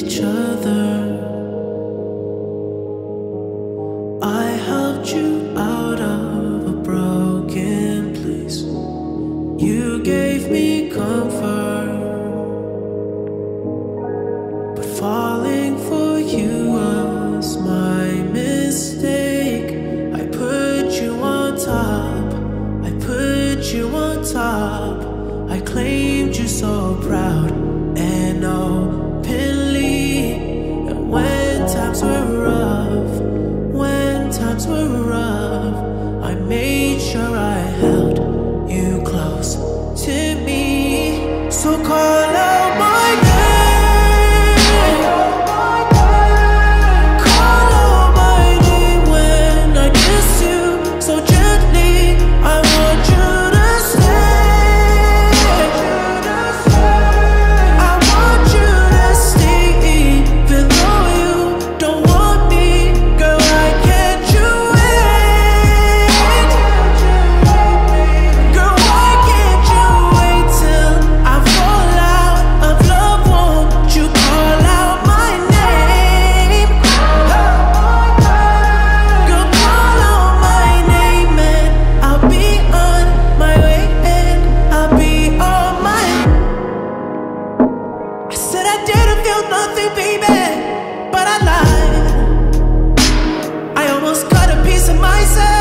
each other. I helped you out of a broken place. You gave me comfort, but falling for you was my mistake. I put you on top, I put you on top. I claimed you so proud and openly. And when times were rough, when times were rough, I made sure I held you close to me. So call out my name, call out my name when I kiss you so gently. I want you to stay, I want you to stay even though you don't want me. Girl, why can't you wait? Girl, why can't you wait till I fall out of love? Won't you call out my name? Girl, call out my name and I'll be on my way, and I'll be on my. I said I didn't feel nothing, baby, but I lied. I almost cut a piece of myself.